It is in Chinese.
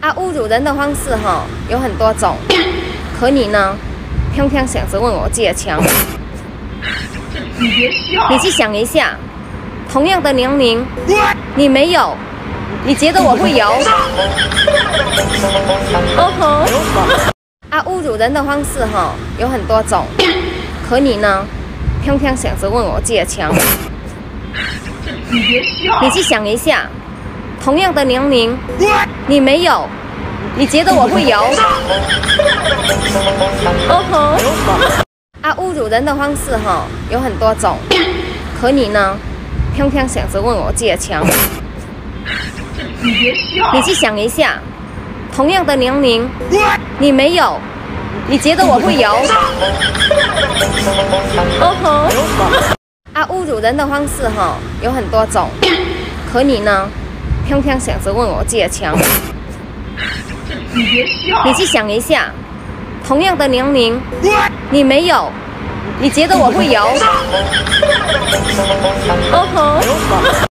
啊，侮辱人的方式有很多种，可你呢，偏偏想着问我借枪。 你别笑， 你去想一下，同样的年龄，你没有，你觉得我会有？哦吼！啊，侮辱人的方式有很多种，可你呢，偏偏想着问我借枪。 你别笑， 你去想一下，同样的年龄，你没有，你觉得我会有？哦吼！啊，侮辱人的方式有很多种，可你呢，偏偏想着问我借枪。 你别笑， 你去想一下，同样的年龄，你没有，你觉得我会有？哦吼！啊，侮辱人的方式有很多种，可你呢，偏偏想着问我借枪。 你别笑， 你去想一下，同样的年龄，你没有，你觉得我会有？哦吼！